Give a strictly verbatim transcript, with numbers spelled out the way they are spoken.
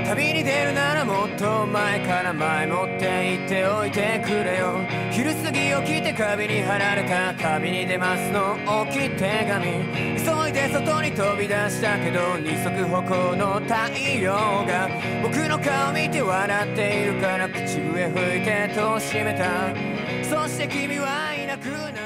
旅に出るならもっと前から前もって言っておいてくれよ。昼過ぎ起きて壁に貼られた旅に出ますの大きい手紙。急いで外に飛び出したけど二足歩行の太陽が僕の顔見て笑っているから口笛吹いて戸を閉めた。そして君はいなくなった。